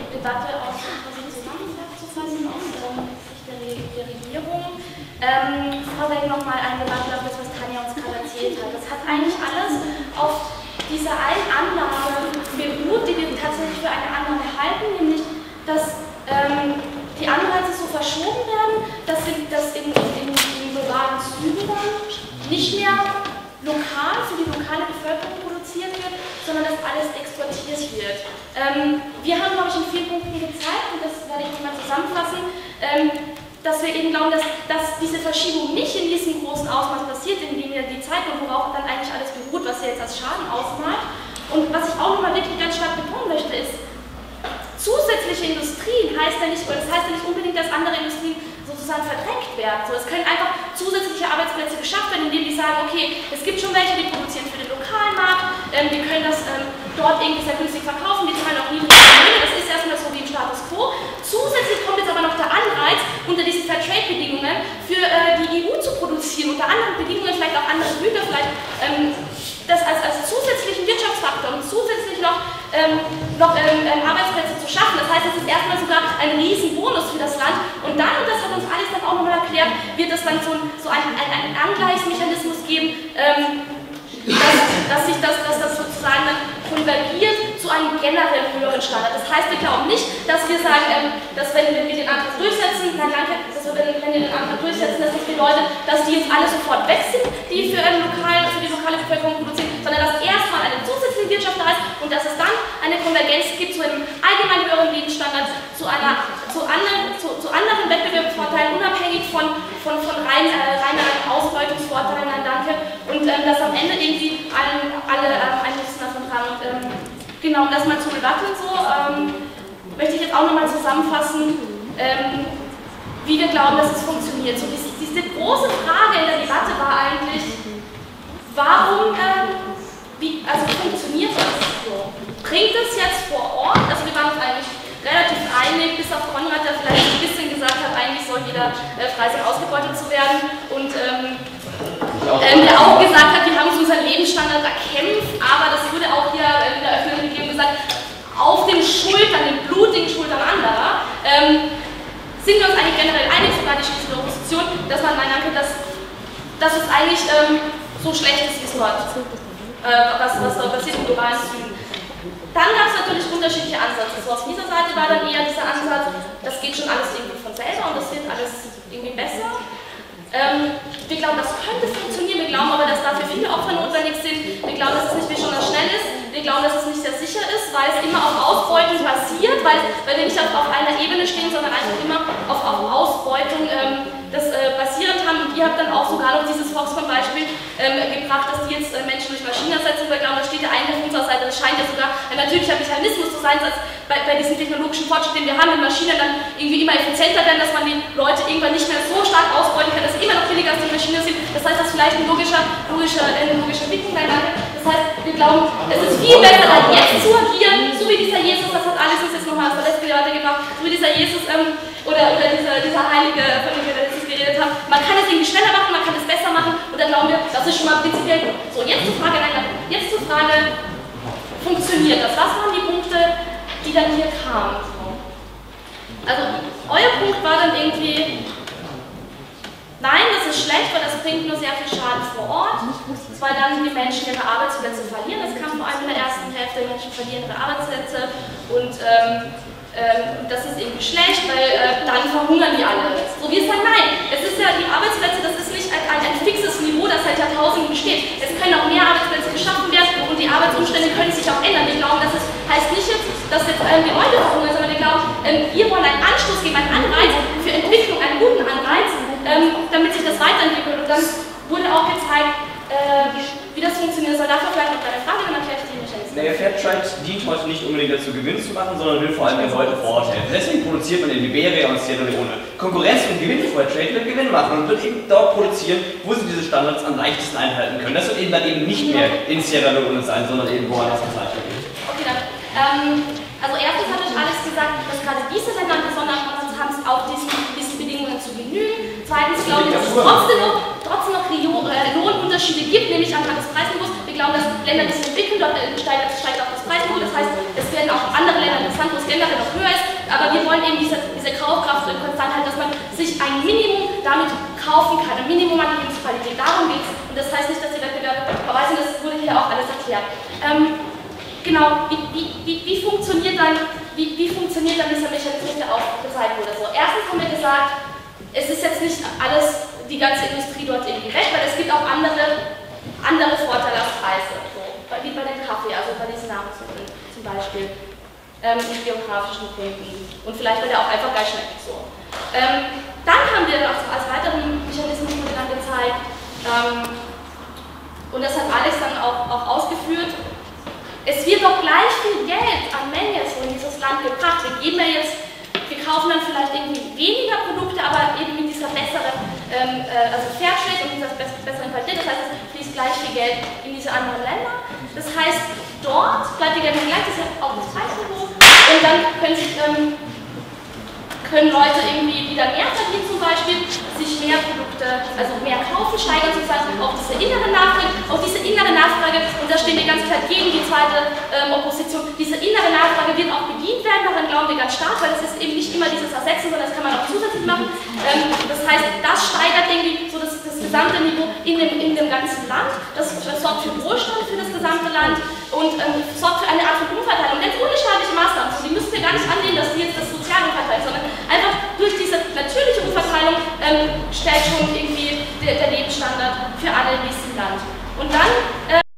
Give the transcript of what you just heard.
Debatte auch zusammenzufassen aus Sicht der Regierung. Vorweg nochmal eine Debatte auf das, was Tanja uns gerade erzählt hat. Das hat eigentlich alles auf dieser einen Annahme beruht, die wir tatsächlich für eine Annahme halten, nämlich, dass die Anreize so verschoben werden, dass im globalen Süden nicht mehr lokal für die lokale Bevölkerung produziert wird, sondern dass alles exportiert wird. Wir haben, glaube ich, in 4 Punkten gezeigt, und das werde ich nochmal zusammenfassen, dass wir eben glauben, dass diese Verschiebung nicht in diesem großen Ausmaß passiert, in dem wir die Zeit und worauf dann eigentlich alles beruht, was ihr jetzt als Schaden ausmalt. Und was ich auch nochmal wirklich ganz stark betonen möchte, ist, zusätzliche Industrien heißt ja nicht, oder das heißt ja nicht unbedingt, dass andere Industrien sozusagen verdrängt werden. So, es können einfach zusätzliche Arbeitsplätze geschafft werden, indem die sagen, okay, es gibt schon welche, die produzieren für den lokalen Markt, wir können das dort irgendwie sehr günstig verkaufen, die zahlen auch niedrige Löhne, das ist erstmal so wie im Status quo. Zusätzlich kommt jetzt aber noch der Anreiz, unter diesen Fairtrade-Bedingungen für die EU zu produzieren, unter anderen Bedingungen vielleicht auch andere Güter, vielleicht das als zusätzlichen Wirtschaftsfaktor und zusätzlich noch Arbeitsplätze zu schaffen. Das heißt, es ist erstmal sogar ein Riesenbonus für das Land. Und dann, und das hat uns alles dann auch nochmal erklärt, wird es dann so einen Angleichsmechanismus geben, dass das sozusagen dann konvergiert zu einem generell höheren Standard. Das heißt, wir glauben nicht, dass wir sagen, dass wenn wir den Antrag durchsetzen, wenn wir den Antrag durchsetzen, dass das bedeutet, dass die jetzt alle sofort weg sind, die für die lokale Bevölkerung produzieren, sondern dass erstmal eine zusätzliche Wirtschaft da ist und dass es dann eine Konvergenz gibt zu einem allgemein höheren Lebensstandard, zu anderen Wettbewerbsvorteilen, unabhängig von reinen Ausbeutungsvorteilen, danke, und dass am Ende irgendwie alle einen Nutzen davon haben. Und genau, um das mal zur Debatte so, möchte ich jetzt auch nochmal zusammenfassen, wie wir glauben, dass es funktioniert. So, diese große Frage in der Debatte war eigentlich, warum, funktioniert das so? Bringt es jetzt vor Ort, also wir waren uns eigentlich relativ einig, bis auf Konrad, der vielleicht ein bisschen gesagt hat, eigentlich soll jeder frei sein, ausgebeutet zu werden, und der auch gesagt hat, wir haben uns unseren Lebensstandard erkämpft, aber das wurde auch hier in der öffentlichen Regierung gesagt, auf den Schultern, den blutigen Schultern anderer, sind wir uns eigentlich generell einig, sogar die Schiedsrichter der Opposition, dass man meinen kann, dass es eigentlich so schlecht ist, wie es dort, was dort passiert im globalen Süden. Dann gab es natürlich unterschiedliche Ansätze. So auf dieser Seite war dann eher dieser Ansatz, das geht schon alles irgendwie von selber und das wird alles irgendwie besser. Wir glauben, das könnte funktionieren, wir glauben aber, dass dafür viele Opfer notwendig sind. Wir glauben, dass es nicht besonders schnell ist, wir glauben, dass es nicht sehr sicher ist, weil es immer auf Ausbeutung basiert, weil wir nicht auf einer Ebene stehen, sondern einfach immer auf Ausbeutung das basierend haben. Und ihr habt dann auch sogar noch dieses Foxconn-Beispiel gebracht, dass die jetzt Menschen durch Maschinen ersetzen. Wir glauben, da steht ja eigentlich auf unserer Seite, das scheint ja sogar ein natürlicher Mechanismus zu sein, dass bei diesem technologischen Fortschritt, den wir haben, mit Maschinen dann irgendwie immer effizienter werden, dass man die Leute irgendwann nicht mehr so stark ausbeuten kann, dass sie immer noch billiger als die Maschinen sind. Das heißt, das ist vielleicht eine logische Entwicklung dahinter. Das heißt, wir glauben, es ist viel besser, dann jetzt zu agieren, so wie dieser Jesus, das hat alles uns jetzt nochmal aus der letzten Debatte gebracht, so wie dieser Jesus oder dieser Heilige, von dem wir letztens geredet haben. Man kann es irgendwie schneller machen, man kann es besser machen, und dann glauben wir, das ist schon mal prinzipiell gut. So, jetzt zur Frage, funktioniert das? Was waren die Punkte, die dann hier kamen? Also, euer Punkt war dann irgendwie, nein, das ist schlecht, weil das bringt nur sehr viel Schaden vor Ort, weil dann die Menschen ihre Arbeitsplätze verlieren. Das kam vor allem in der ersten Hälfte, die Menschen verlieren ihre Arbeitsplätze, und das ist irgendwie schlecht, weil dann verhungern die alle. So, wir sagen, nein, es ist ja, die Arbeitsplätze, das ist nicht ein fixes Niveau, das seit Jahrtausenden besteht. Es können auch mehr Arbeitsplätze geschaffen werden, und die Arbeitsumstände können sich auch ändern. Wir glauben, das heißt nicht jetzt, dass jetzt die Leute verhungern, sondern wir glauben, wir wollen einen Anstoß geben, einen Anreiz für Entwicklung, einen guten Anreiz, damit sich das weiterentwickelt. Und dann wurde auch gezeigt, wie das funktionieren soll. Dafür vielleicht noch eine Frage, dann erkläre ich die Mechanismen. Naja, Fairtrade dient heute nicht unbedingt dazu, Gewinn zu machen, sondern will vor allem den Leuten vor Ort helfen. Deswegen produziert man in Liberia und Sierra Leone. Konkurrenz und Gewinn für Fairtrade wird Gewinn machen und wird eben dort produzieren, wo sie diese Standards am leichtesten einhalten können. Das wird eben dann eben nicht mehr in Sierra Leone sein, sondern eben woanders ins Leichter geht. Okay, dann. Also erstens habe ich alles gesagt, dass gerade diese Länder besonders haben es auch diesen Bedingungen zu genügen. Zweitens glaube ich, dass es trotzdem noch Lohnunterschiede gibt, nämlich anhand des Preisniveaus. Wir glauben, dass Länder, die sich entwickeln, dort steigt auch das Preisniveau. Das heißt, es werden auch andere Länder interessant, wo es generell noch höher ist, aber wir wollen eben diese Kaufkraft so konstant halten, dass man sich ein Minimum damit kaufen kann, ein Minimum an Lebensqualität. Darum geht es. Und das heißt nicht, dass die Wettbewerbe vorbei sind, das wurde hier auch alles erklärt. Genau, wie funktioniert dann dieser Mechanismus, der aufgezeigt wurde? So, erstens haben wir gesagt, es ist jetzt nicht alles, die ganze Industrie dort irgendwie weg, weil es gibt auch andere Vorteile als Preise, so, wie bei dem Kaffee, also bei diesen Nahrungsmitteln zum Beispiel, mit geografischen Gründen und vielleicht, weil der auch einfach geil schmeckt. So. Dann haben wir noch als weiteren Mechanismus dann gezeigt, und das hat Alex dann auch ausgeführt, es wird doch gleich viel Geld an Menge so in dieses Land gebracht. Wir kaufen dann vielleicht irgendwie weniger Produkte, aber eben mit dieser besseren, also Fairtrade und dieser besseren Qualität. Das heißt, es fließt gleich viel Geld in diese anderen Länder. Das heißt, dort bleibt die Geld gleich, das ist ja auch das Preisniveau. Und dann können Leute irgendwie wieder mehr verdienen zum Beispiel, sich mehr Produkte, also mehr kaufen, steigern sozusagen auf diese innere Nachfrage, und da stehen wir ganz klar gegen die zweite Opposition. Diese innere Nachfrage wird auch bedient werden, daran glauben wir ganz stark, weil es ist eben nicht immer dieses Ersetzen, sondern das kann man auch zusätzlich machen. Das heißt, das steigert irgendwie so das gesamte Niveau in dem ganzen Land, das sorgt für Wohlstand für das gesamte Land und sorgt für eine Art von Umverteilung. Jetzt ohne staatliche Maßnahmen, die müssen wir gar nicht annehmen, dass die jetzt das Soziale umverteilen, sondern einfach durch diese natürliche Umverteilung stellt schon irgendwie der Lebensstandard für alle in diesem Land. Und dann